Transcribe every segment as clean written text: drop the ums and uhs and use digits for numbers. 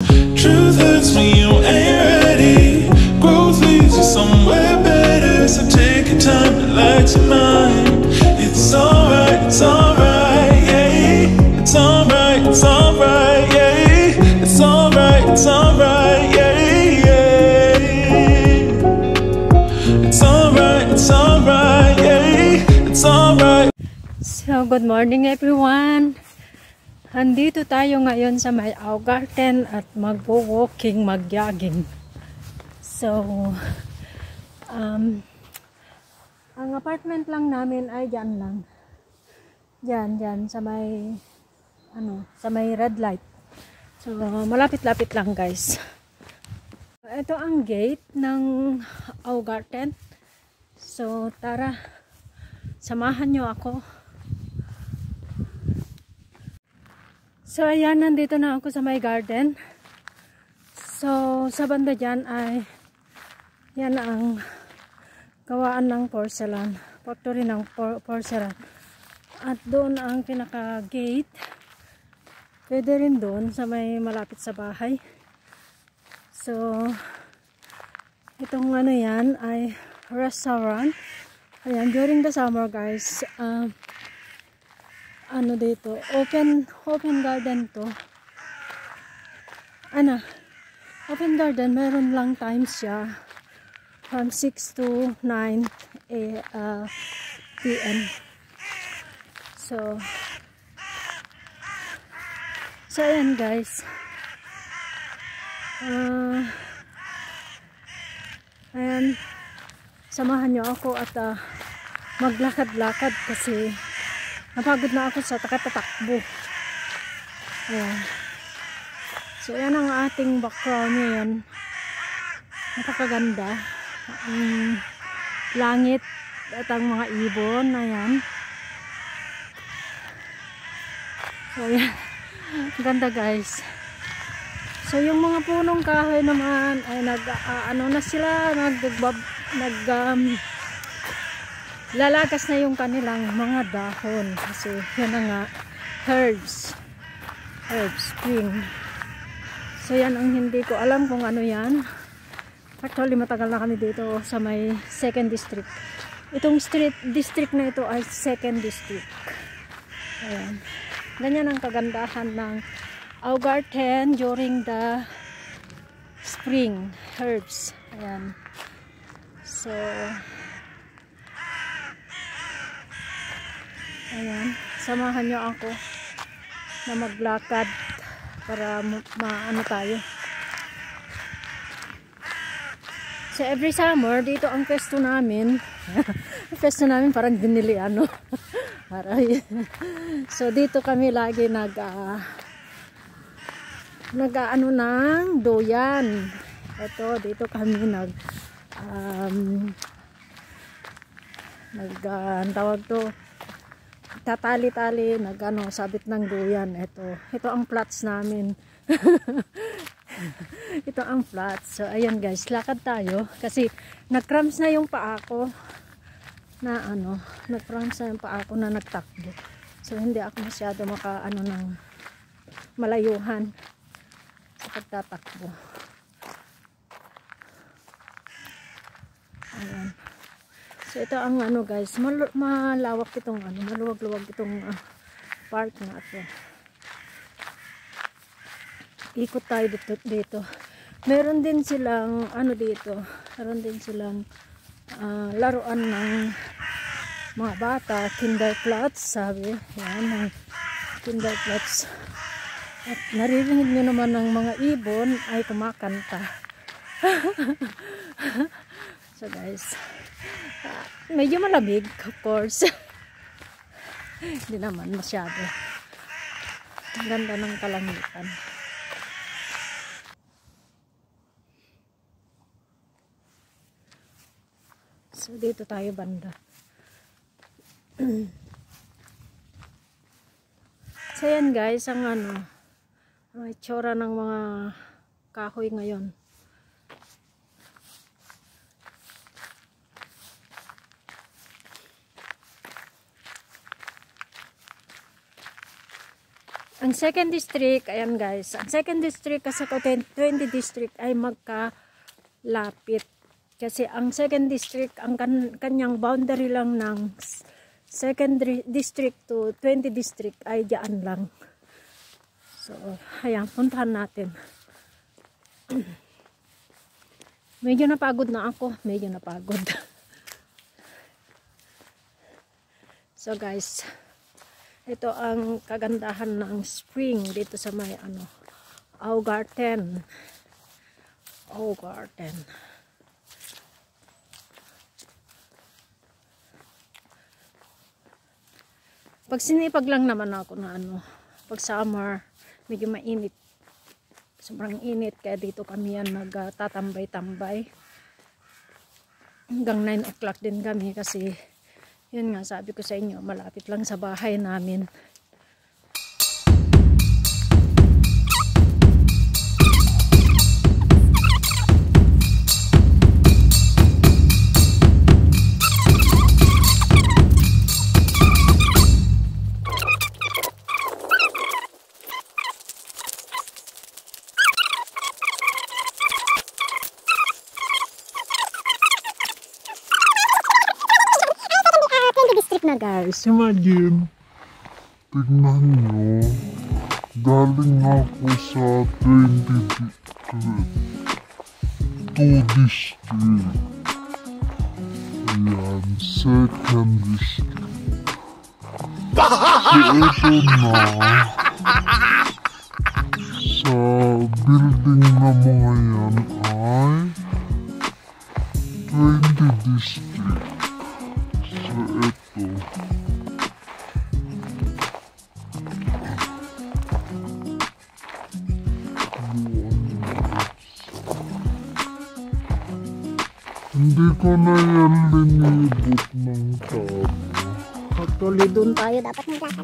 Truth hurts when you ain't ready. Growth leads you somewhere better. So take your time, relax your mind. It's alright, yeah. It's alright, yeah. It's alright, yeah. It's alright, yeah. It's alright. So, good morning everyone. Andito tayo ngayon sa may Augarten at magwo-walking, mag-jogging. So, ang apartment lang namin ay dyan lang. Dyan sa may sa may red light. So, malapit-lapit lang guys. Ito ang gate ng Augarten. So, tara, samahan nyo ako. So, ayan, nandito na ako sa my garden. So, sa banda dyan ay yan ang gawaan ng porcelain. Factory ng porcelain. At doon ang pinaka-gate. Pwede rin doon sa may malapit sa bahay. So, itong ano yan ay restaurant. Ayan, during the summer guys, ano dito, open garden to. Open garden, meron lang times siya from 6 to 9 PM. So ayan guys, ayan, samahan nyo ako at maglakad-lakad kasi napagod na ako sa takbo. Ayan. So, yan ang ating background ngayon. Napakaganda. Ang langit at ang mga ibon. Ayan. So, yan. Ganda guys. So, yung mga punong kahoy naman ay lalagas na yung kanilang mga dahon kasi yan na nga herbs spring. So yan ang hindi ko alam kung ano yan. Actually matagal na kami dito sa may 2nd district. Itong district na ito ay 2nd district. Ayan. Ganyan ang kagandahan ng Augarten during the spring herbs. Ayan. So ayan, samahan nyo ako na maglakad para maano tayo. So every summer dito ang pesto namin. Pesto namin parang diniliano. So dito kami lagi nag-ano ng doyan. Ito dito kami tawag to, tatali-tali, sabit ng duyan. Ito ang plots namin. Ito ang plots. So ayan guys, lakad tayo kasi nag-cramps na yung paa ko na nag-cramps na yung paa ko na nagtakbo. So hindi ako masyado ng malayuhan sa pagtatakbo. Ayan. So ito ang guys, malawak itong maluwag-luwag itong park na ito. Ikot tayo dito. Meron din silang dito. Meron din silang laruan ng mga bata, kinderplots, sabi. Yan, kinderplots. At naririnig nyo naman ng mga ibon ay kumakanta. So guys, medyo malamig, of course. Hindi naman masyado. Ang ganda ng kalangitan. So dito tayo banda. So yan guys, ang itsura ng mga kahoy ngayon. Ang second district, ayan guys, ang second district kasi 20 district ay magkalapit. Kasi ang second district, ang kanyang boundary lang ng second district to 20 district ay diyan lang. So, ayan, puntahan natin. Medyo napagod na ako, medyo napagod. So guys, ito ang kagandahan ng spring dito sa may Augarten. Augarten. Pag sinipag lang naman ako na pag summer, medyo mainit. Sobrang init kaya dito kami yan nagtatambay-tambay. Hanggang 9 o'clock din kami kasi yun nga sabi ko sa inyo, malapit lang sa bahay namin. Na guys, Imagine, tignan nyo, galing ako sa 2 district. Ayan, second district. So ito na, sa building na mga yan ay 20 district. So ito. Hindi ko na yan linibot ng tama. actually doon tayo dapat magkakat.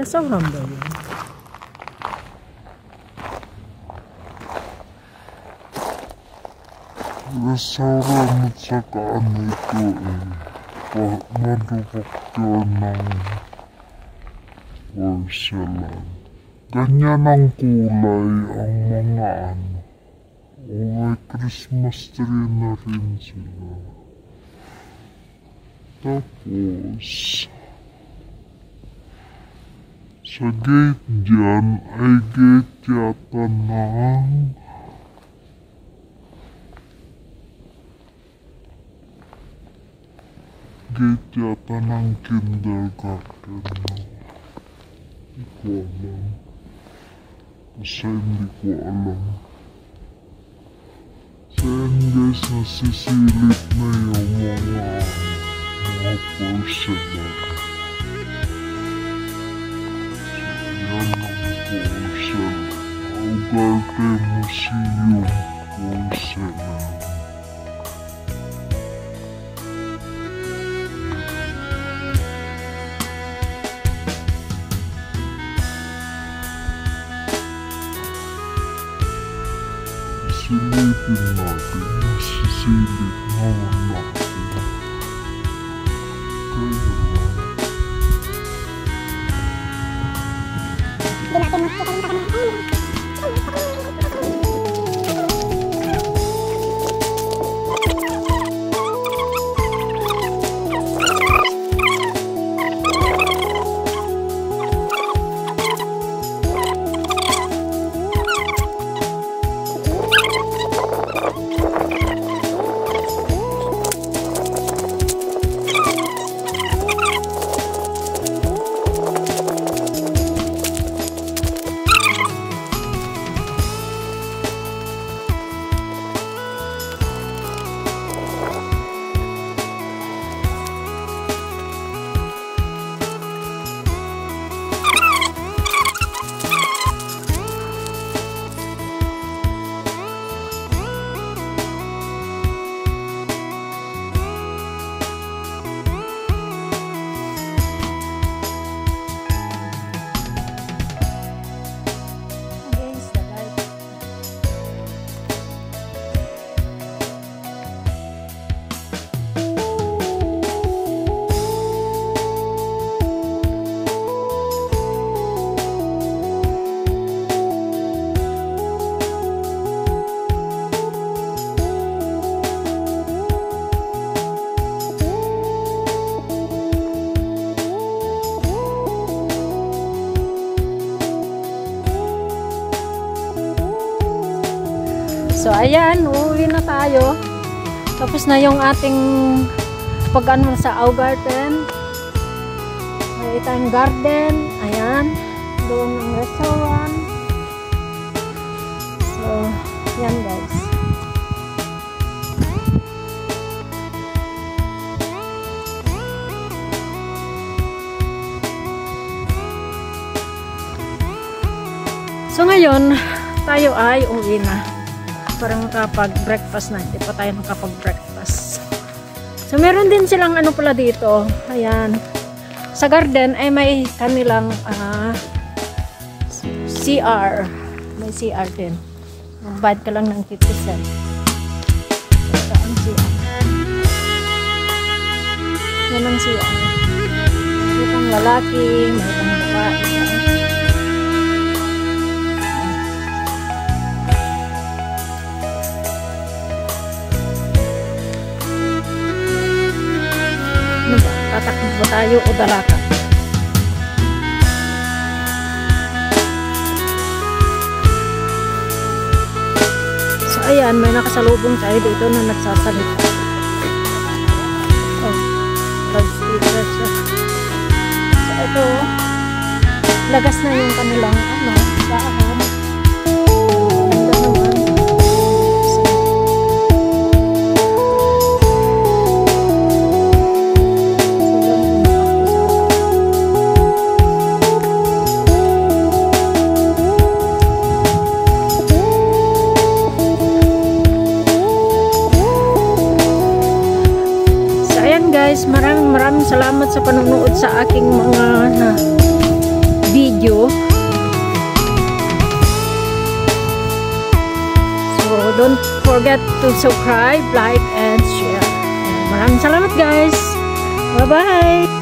Restaurant ba yun? Restaurant at saka ano ito manufacture ng porcelain. Ganyan ang kulay ang mga ano. O may Christmas tree na rin sila. Tapos, sa gate dyan ay gate yata ng kindergarten. Hindi ko alam. Kasi hindi ko alam. So yan guys, nasisilip na yung mga porcelain. Yan ang porcelain. Ugarte Museum porcelain. Silipin natin, masisilip naman natin. Kaya lang. Hindi natin magkakalimutan ng ayun. So ayan, uuwi na tayo. Tapos na yung ating pag-ano sa Augarten. May tayong garden. Ayan. Doon ng restaurant. So, yan guys. So ngayon, tayo ay uuwi na. Para makapag-breakfast na. Hindi pa tayo makapag-breakfast. So, meron din silang ano pala dito. Ayan. Sa garden ay may kanilang CR. May CR din. Magbayad ka lang ng 50 cents. Ito ang CR. Yan ang CR. Ito ang lalaki. May itong babae. Tatakbo ba tayo o dalakan? So ayan, may nakasalubong tayo dito na nagsasalita. Oh, loudspeaker siya. So ito, lagas na yung kanilang bahan. Guys, maraming salamat sa panonood sa aking mga video. So don't forget to subscribe, like, and share. Maraming salamat guys. Bye-bye.